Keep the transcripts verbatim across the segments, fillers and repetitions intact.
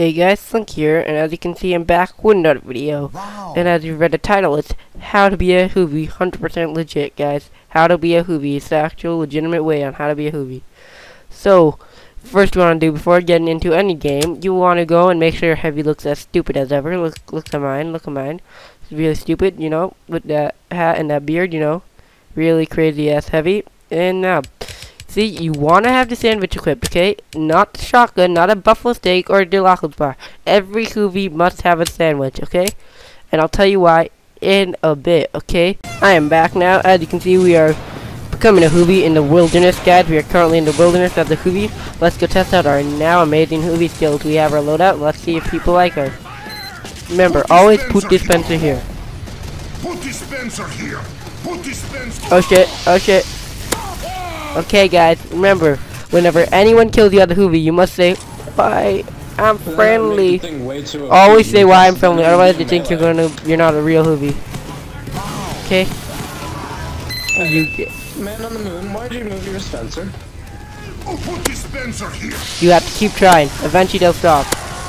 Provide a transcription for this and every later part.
Hey guys, Slink here, and as you can see I'm back with another video. Wow. And as you read the title, it's How to Be a Hoovie, one hundred percent legit guys. How to be a Hoovie, it's the actual legitimate way on how to be a Hoovie. So, first you want to do before getting into any game, you want to go and make sure your heavy looks as stupid as ever. Look, look at mine, look at mine. It's really stupid, you know, with that hat and that beard, you know. Really crazy ass heavy. And now, see, you want to have the sandwich equipped, okay? Not the shotgun, not a buffalo steak or a Deluxe bar. Every Hoovie must have a sandwich, okay? And I'll tell you why in a bit, okay? I am back now. As you can see, we are becoming a Hoovie in the wilderness, guys. We are currently in the wilderness as a Hoovie. Let's go test out our now amazing Hoovie skills. We have our loadout. Let's see if people like her. Remember, always put dispenser here. Put dispenser here. Put dispenser. Oh shit, oh shit. Okay guys, remember, whenever anyone kills you at the Hoovie, you must say, "Why, I'm friendly." Always say why I'm friendly, otherwise they think you're gonna you're not a real Hoovie. Okay? You get Man on the moon, why'd you move your dispenser? Oh, put dispenser here. you have to keep trying. Eventually they'll stop.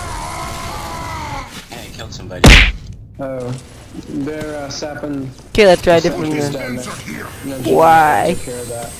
Yeah, I killed somebody. Oh. They're uh, sapping. Okay, let's try a sapping different trees one. down Dispenser here. there. No, Why? take care of that.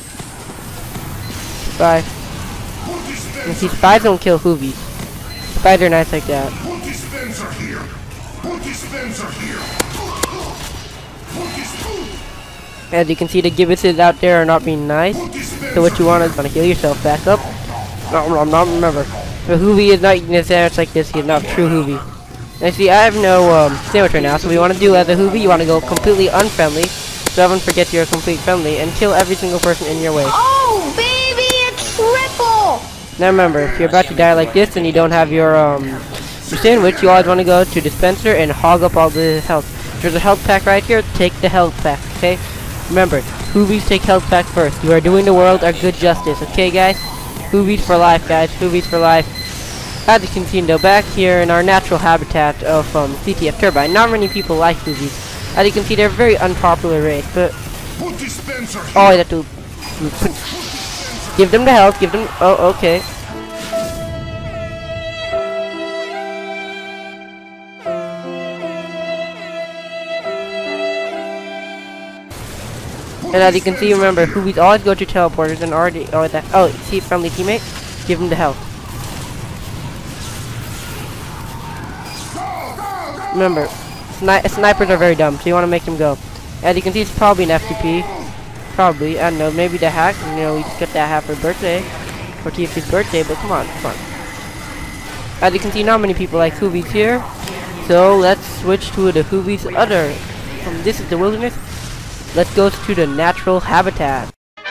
Bye. Put You dispenser. see, spies don't kill Hoovies. Spies are nice like that. Put dispenser here. Put dispenser here. Put dispenser. As you can see, the Gibbuses out there are not being nice. Put dispenser. So what you want is want to heal yourself back up. No, no, no, remember, if a Hoovie is not eating a sandwich like this, he's not a true Hoovie. And see, I have no um, sandwich right now, so what you want to do as a Hoovie, you want to go completely unfriendly, so everyone forgets you're a complete friendly, and kill every single person in your way. Oh, baby, a triple! Now remember, if you're about to die like this and you don't have your um your sandwich, you always want to go to dispenser and hog up all the health. There's a health pack right here, take the health pack, okay? Remember, Hoovies take health pack first. You are doing the world a good justice, okay guys? Hoovies for life, guys, Hoovies for life. As you can see, though, back here in our natural habitat of um, C T F Turbine, not many people like Hoovies. As you can see, they're a very unpopular race, but Put dispenser here. all I have to give them the health, give them, oh, okay. And as you can see, remember, Hoovies always go to teleporters and already, oh, that, oh, see, friendly teammate, give him the health. Remember, sni snipers are very dumb, so you want to make them go. As you can see, it's probably an F T P. Probably, I don't know, maybe the hack, you know, we just got that hat for birthday. For T F T's birthday, but come on, come on. As you can see, not many people like Hoovies here. So, let's switch to the Hoovies other. From this is the wilderness. Let's go to the natural habitat.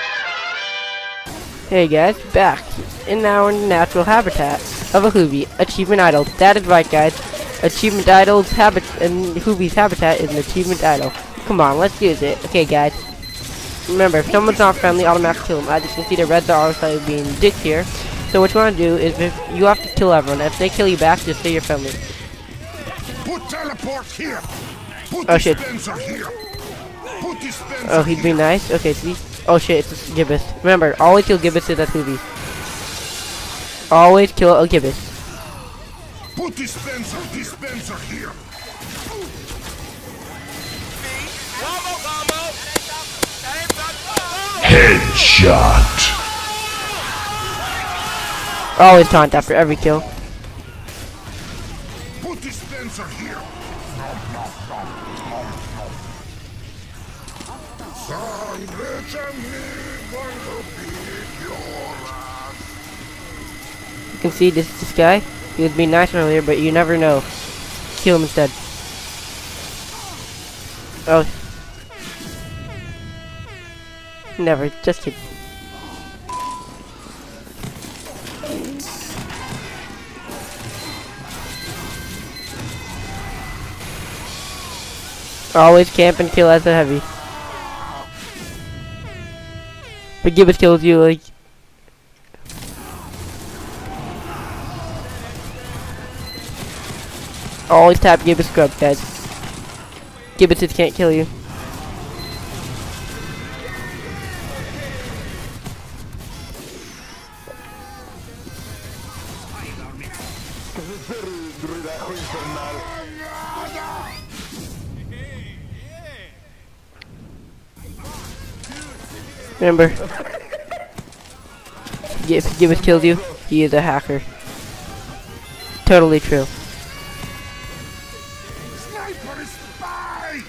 Hey guys, back in our natural habitat of a Hoovie, Achievement Idol. That is right guys, Achievement Idol's habit and Hoovie's habitat is an Achievement Idol. Come on, let's use it. Okay guys, remember if someone's not friendly, automatically kill them. As you can see, the reds are also being dicks here. So what you want to do is if you have to kill everyone. If they kill you back, just say you're friendly. Put teleport here. Put Oh, shit. dispenser here. Put dispenser. Oh, he'd be nice. Okay, see. Oh shit, it's a Gibbous. Remember, always kill Gibbuses at Hoovie. Always kill a Gibbous. Put dispenser. Dispenser here. Headshot. Always taunt after every kill. Put dispenser here. You can see this this guy. He was being nice earlier, but you never know. Kill him instead. Oh. Never. Just kidding. Always camp and kill as a heavy. But Gibbous kills you like. Always tap Gibbous scrub, guys. Gibbuses can't kill you. Remember, if Gibbous kills you, he is a hacker. Totally true. Sniper spy!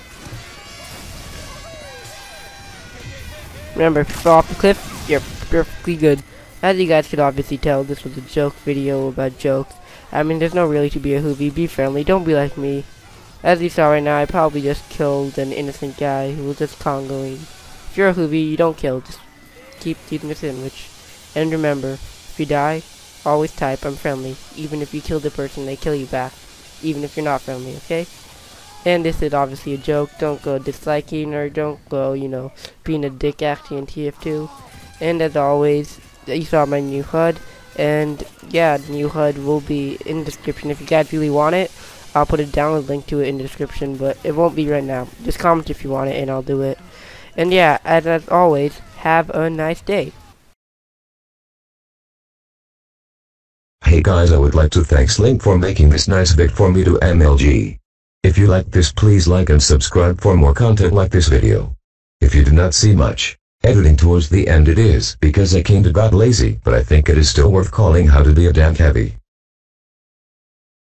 Remember, if you fall off the cliff, you're perfectly good. As you guys could obviously tell, this was a joke video about jokes. I mean, there's no really to be a hoovie. Be friendly. Don't be like me. As you saw right now, I probably just killed an innocent guy who was just congoing. If you're a hoovie, you don't kill. Just keep eating a sandwich. And remember, if you die, always type, I'm friendly. Even if you kill the person, they kill you back. Even if you're not friendly, okay? And this is obviously a joke. Don't go disliking or don't go, you know, being a dick actually in T F two. And as always, you saw my new H U D. And yeah, the new H U D will be in the description. If you guys really want it, I'll put a download link to it in the description. But it won't be right now. Just comment if you want it and I'll do it. And yeah, as, as always, have a nice day. Hey guys, I would like to thank Slink for making this nice vid for me to M L G. If you like this, please like and subscribe for more content like this video. If you do not see much editing towards the end, it is because I kinda got lazy, but I think it is still worth calling How to Be a Dank Heavy.